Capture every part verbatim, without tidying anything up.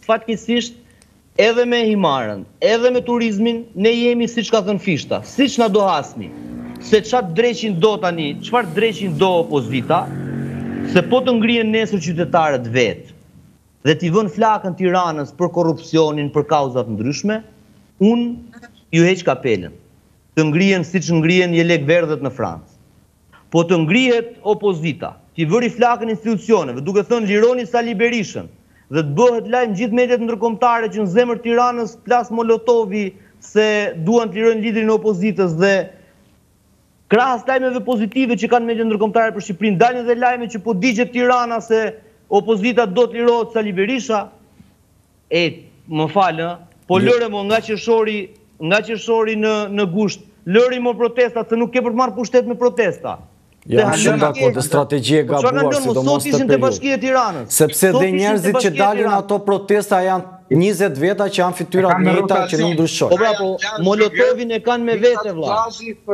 Fatkeqësisht edhe me himarën, edhe me turizmin, ne jemi siç ka thënë Fishta, siç na do hasni. Se çfarë dreqin do tani, çfarë dreqin do opozita, se po të ngrihen nesër qytetarët vetë dhe t'i vën flakën Tiranës për korrupsionin, për kauzat ndryshme, unë ju heq kapelen. Të ngrihen siç ngrihen jelek verdhët në Francë. Po të ngrihet opozita, t'i vëri flakën institucioneve, duke thënë lironi Sali Berishën, dhe të bëhet lajm gjithë mediat ndërkombëtare që në zemër Tiranës plas Molotovi se duan të lirojnë liderin e opozitës dhe krahas lajmeve pozitive që kanë mediat ndërkombëtare për Shqipërinë, dalin edhe lajme që po digjet Tirana se opozita do të lirohet Sali Berisha. E, më falë, po lëre mo nga qershori, nga qershori në në gusht, lëri mo protestat se nuk ke për të marrë pushtet me protesta. Jam shumë dakord, dhe strategji e gabuar, sidomos të periudhë. Sepse dhe njerëzit që dalin ato protesta janë njëzet veta që janë fytyrat njëjta që nuk ndryshojnë. Po pra, po, Molotovin e kanë me vete, vlla.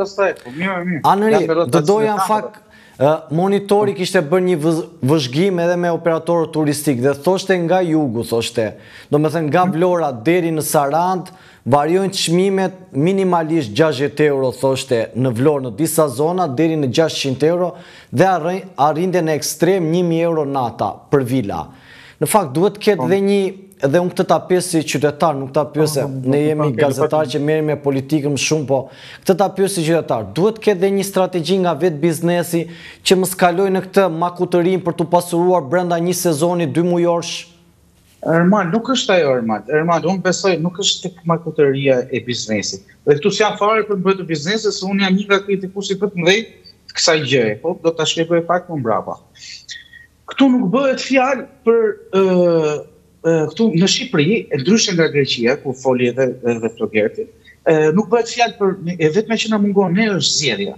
Anëri, do doja në fakt, monitori kishte bërë një vëzhgim edhe me operatorët turistik dhe thoshte nga jugu, thoshte, do me thënë nga Vlora deri në Sarand, variojnë çmimet minimalisht gjashtëdhjetë euro, thoshte, në Vlorë në disa zona, deri në gjashtëqind euro, dhe arrinte në ekstrem një mijë euro nata për vila. Në fakt, duhet ketë dhe një, edhe unë këtë ta pyes si qytetar, nuk ta pyes, ne jemi gazetar që merrem me politikën më shumë, po këtë ta pyes si qytetar, duhet ketë dhe një strategji nga vetë biznesi që mos kalojë në këtë makutërim për të pasuruar brenda një sezoni dy mujorsh? Erman, nuk është ajo, Erman. Erman, unë besoj, nuk është tek makutëria e biznesit. Dhe këtu s'jam fare për të bërë të biznesit, se unë jam një nga kritikusit për të mëdhej të kësaj gjëje, po do ta shpjegoj pak më mbrapa. Këtu nuk bëhet fjalë për uh, uh, këtu në Shqipëri, e ndryshe nga Greqia, ku foli edhe edhe Flogerti, uh, nuk bëhet fjalë për e vetme që na mungon ne është zgjedhja.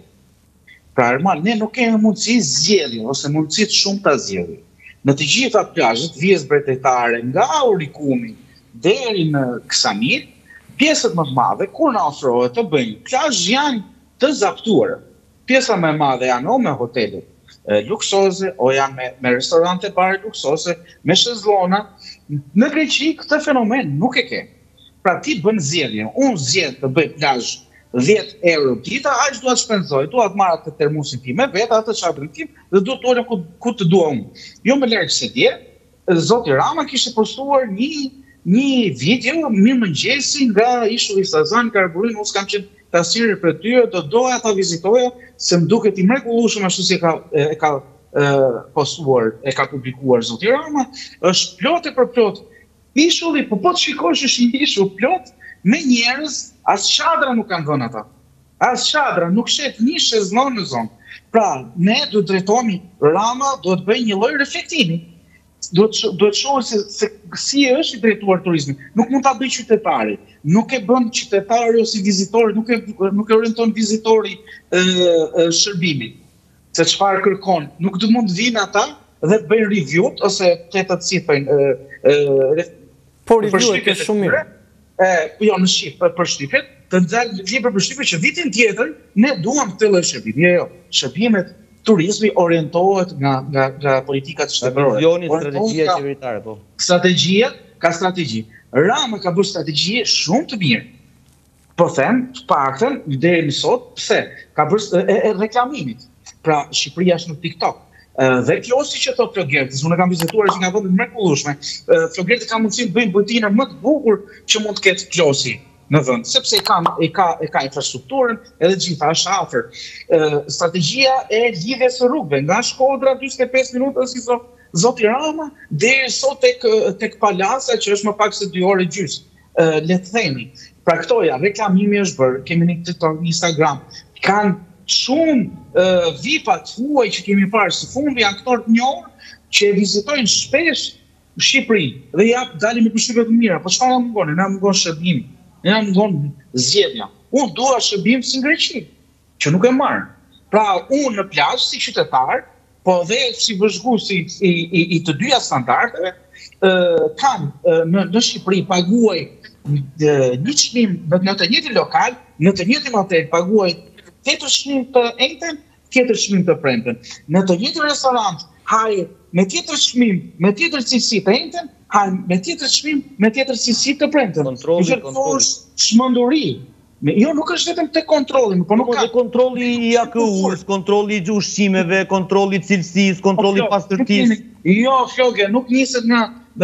Pra, Erman, ne nuk kemi mundësi zgjedhje ose mundësi të shumta zgjedhje. Në të gjitha plazhet vjes bretëtare nga Aurikumi deri në Ksamir, pjesët më të madhe kur na ofrohet të bëjmë plazh janë të zaptuara. Pjesa më e madhe janë o me hotele luksoze, o janë me, me restorante bare luksoze, me shezllona. Në Greqi këtë fenomen nuk e ke. Pra ti bën zgjedhjen, unë zgjedh të bëj plazh dhjetë euro dita, aq dua të shpenzoj, dua të marr atë termosin tim me vetë, atë çadrin tim dhe dua të ulem ku, ku të dua unë. Jo më larg se dje, zoti Rama kishte postuar një një video mirëmëngjesi nga Ishulli Sazan Karburin, unë s'kam qenë tasiri për tyre, do doja ta vizitoja, se më duket i mrekullueshëm ashtu si e ka e ka e, postuar, e ka publikuar zoti Rama, është plot e për plot. Ishulli, po po të shikosh është një ishull plot me njerëz, as çadra nuk kanë dhënë ata. As çadra, nuk shet një shezllon në zonë. Pra, ne do të drejtohemi, Rama do të bëjë një lloj reflektimi. Do të do të shohë se, se si është i drejtuar turizmi. Nuk mund ta bëjë qytetari. Nuk e bën qytetari ose vizitori, nuk e nuk e orienton vizitori e, e, shërbimin. Se çfarë kërkon, nuk do mund të vinë ata dhe të bëjnë review ose të të cifrën e po review e ke shumë mirë. E, jo në Shqip, për shtypjet, të nxjerrë libër për shtypje që vitin tjetër ne duam këtë lloj shërbimi. Jo, jo, shërbimet turizmi orientohet nga nga nga politikat shtetërore. Vizioni, strategjia qeveritare, po. Strategjia ka strategji. Rama ka bërë strategji shumë të mirë. Po them, të paktën deri më sot, pse? Ka bërë e, e reklamimit. Pra, Shqipëria është në TikTok. Dhe kjo si që thot Flogerti, unë kam vizituar që nga vendet mrekullueshme, Flogerti ka mundësinë të bëjnë bujtinën më të bukur që mund të ketë Klosi në vend, sepse e ka e ka e ka infrastrukturën edhe gjitha është afër. Strategjia e lidhjes së rrugëve nga Shkodra dyzet e pesë minuta si zot zoti Rama deri sot tek tek Palasa që është më pak se dy orë gjys. Le të themi. Pra këto ja reklamimi është bërë, kemi në TikTok, Instagram, kanë shumë uh, vipat huaj që kemi parë së fundi janë këto të njohur që e vizitojnë shpesh Shqipëri dhe ja dalin me përshtypje të mira. Po çfarë na mungon? Na mungon shërbimi. Na mungon zgjedhja. Unë dua shërbim si në Greqi, që nuk e marr. Pra unë në plazh si qytetar, po dhe si vëzhgues i, i, i, i të dyja standardeve, uh, kam uh, në, në Shqipëri paguaj uh, një çmim në të njëjtin lokal, në të njëjtin hotel paguaj tjetër çmim të ejtën, tjetër çmim të premten. Në të njëjtin restorant, haj me tjetër çmim, me tjetër cilësi të ejtën, hajnë me tjetër çmim, me tjetër cilësi të premten. Kontrolli, kontrolli. Është çmenduri. Jo, nuk është vetëm te kontrolli, por nuk ka kontrolli i A K U-s, kontrolli i ushqimeve, kontrolli i cilësisë, kontrolli i pastërtisë. Jo, Floge, nuk niset nga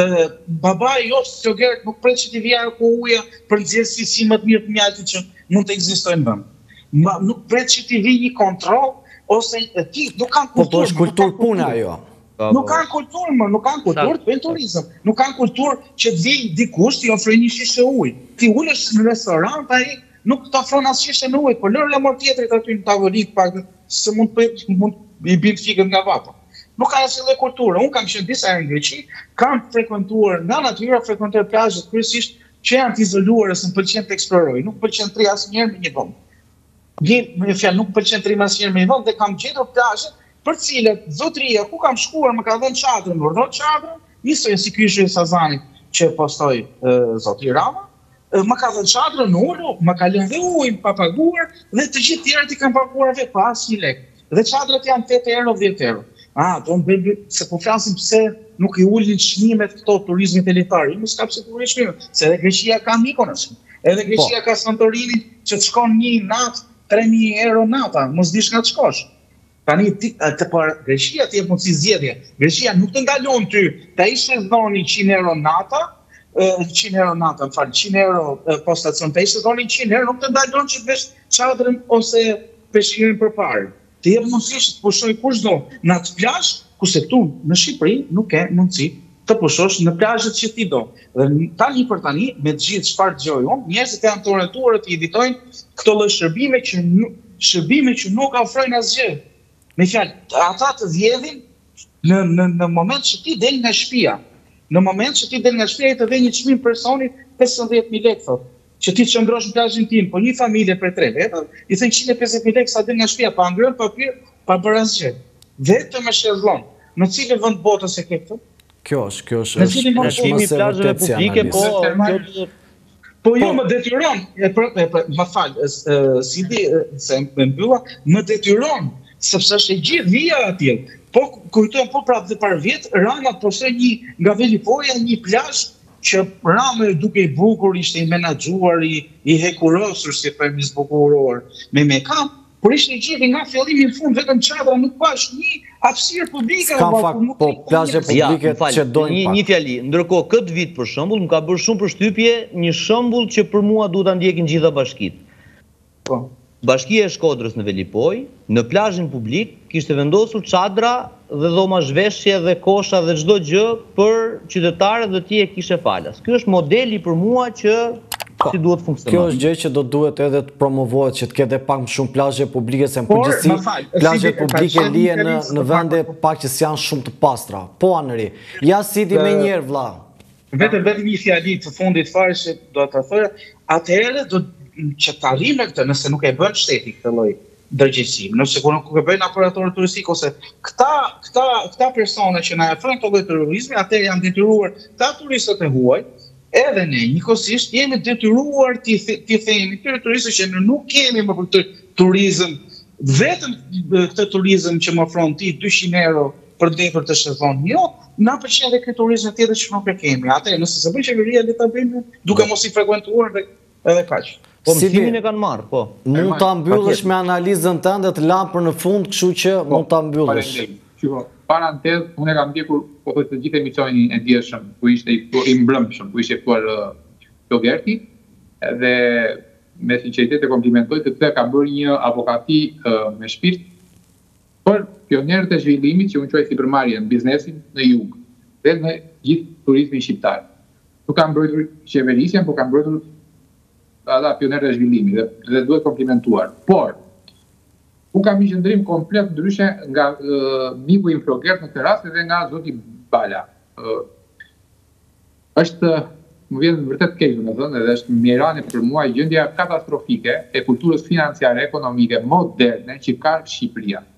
babai jot Floger, nuk pret që t'i vijë A K U-ja për nxjerrësi si më të mirë të mjaltit që mund të ekzistojnë në vend. Nuk pret që t'i vijë një kontroll ose ti nuk kanë kulturë. Po po është kulturë puna ajo. Nuk kanë kulturë, më, nuk kanë kulturë të bëjnë turizëm. Nuk kanë kulturë që të vijë dikush t'i ofrojë një shishe ujë. Ti ulesh në restorant, ai nuk të ofron as shishe në ujë, por lërë lemor tjetrit aty në tavolinë pak se mund të mund i bim fikën nga vapa. Nuk ka asnjë lloj kulture. Unë kam qenë disa herë në Greqi, kam frekuentuar nga natyra, frekuentuar plazhet kryesisht që janë të izoluara, se më pëlqen të eksploroj. Nuk pëlqen të rri asnjëherë në një vend. Gjithë me fjalë nuk pëlqen të rri asnjëherë në një vend dhe kam gjetur plazhe për të cilat zotëria ku kam shkuar më ka dhënë çadrën, më dhon çadrën, nisoj si ky ishi Sazanit që postoi zoti Rama, më ka dhënë çadrën në ulu, më ka lënë dhe ujin pa paguar dhe të gjithë tjerët i kanë paguar vetë pa asnjë lek. Dhe çadrat janë tetë euro, dhjetë euro. Ah, do të bëjmë se po flasim pse nuk i ulin çmimet këto turizmit elitar. Mos ka pse të ulin çmimet, se edhe Greqia ka Mykonos. Edhe Greqia ka Santorini që të shkon një natë tre mijë euro nata, mos dish nga të shkosh. Tani të për Greqia ti jep mundësi zgjedhje. Greqia nuk të ndalon ty ta ishe dhoni njëqind euro nata, njëqind euro nata, më fal, njëqind euro po stacion, ta ishe dhoni njëqind euro, nuk të ndalon që të vesh çadrën ose peshqirin përpara. Të jep mundësi që të pushoj kushdo në atë plazh, kurse këtu në Shqipëri nuk ke mundësi të pushosh në plazhet që ti do. Dhe tani për tani, me të gjithë çfarë dëgjoj unë, njerëzit janë të orientuar të i editojnë këto lloj shërbime që shërbime që nuk ofrojnë asgjë. Me fjalë, ata të vjedhin në në në moment që ti del nga shtëpia. Në moment që ti del nga shtëpia i të vjen një çmim personit pesëdhjetë mijë lekë thotë. Që ti të qëndrosh në plazhin tim, po një familje për tre veta, i thënë njëqind e pesëdhjetë mijë lekë sa del nga shtëpia, pa ngrënë papir, pa bërë asgjë. Vetëm e shezllon. Në cilën vend botës e ke këtë? Kjo është, kjo është. Në cilin vend kemi plazhe publike, po Po jo, më detyron, më fal, si di se më mbylla, më detyron, sepse është e gjithë vija atje. Po kujtojmë po prapë dhe par vjet, Rama postoi një nga Velipoja një plazh që Rama duke i bukur ishte i menaxhuar, i, i hekurosur, si thënë, i zbukuruar me mekam, por ishte i gjithë nga fillimi në fund vetëm çadra, nuk pash një hapësirë publike. Ka fakt, po plazhe publike që dojnë pak. Një fjali, ndërkohë këtë vit për shembull më ka bërë shumë përshtypje një shembull që për mua duhet ta ndjekin gjitha bashkitë. Po. Bashkia e Shkodrës në Velipoj, në plazhin publik, kishte vendosur çadra dhe dhoma zhveshje dhe kosha dhe çdo gjë për qytetarët dhe ti e kishe falas. Ky është modeli për mua që si duhet funksionojë. Kjo është gjë që do duhet edhe të promovohet, që të ketë pak më shumë plazhe publike, se në përgjithësi plazhet publike lihen në në vende pak që janë shumë të pastra. Po Anëri, ja siti më një herë vlla. Vetëm vetëm një fjali të fundit fare që do ta thoja, atëherë do që të arrijmë këtë, nëse nuk e bën shteti këtë lloj ndërgjegjësimi, nëse nuk e bëjnë operatorët turistik ose këta këta këta persona që na ofrojnë këtë lloj turizmi, atëherë janë detyruar ta turistët e huaj, edhe ne njëkohësisht jemi detyruar të të themi këtyre turistëve që ne nuk kemi më për këtë turizëm, vetëm këtë turizëm që më ofron ti dyqind euro për ndër të shezon. Jo, na pëlqen edhe ky turizëm tjetër që nuk e kemi. Atëherë nëse se bën qeveria le ta bëjmë duke mos i frekuentuar edhe kaq. Po mësimin e kanë marrë, po. Mund ta mbyllësh me analizën tënde të lam për në fund, kështu që mund ta mbyllësh. Shiko, parantez, unë e kam ndjekur po thotë të gjithë emisionin e dieshëm, ku ishte i mbrëmshëm, ku ishte ftuar Flogerti, dhe me sinqeritet e komplimentoj të këtë ka bërë një avokati me shpirt për pionerët e zhvillimit që unë quaj sipërmarrjen biznesin në jug dhe në gjithë turizmin shqiptar. Nuk kanë mbrojtur qeverisjen, por kanë mbrojtur ata pionerët e zhvillimit dhe, dhe duhet komplimentuar. Por, unë kam një qëndrim komplet ndryshe nga uh, miku im Flogert në këtë rast dhe nga zoti Bala. Uh, është, më vjen vërtet keq domethënë, edhe është mirane për mua gjendja katastrofike e kulturës financiare ekonomike moderne që ka Shqipëria.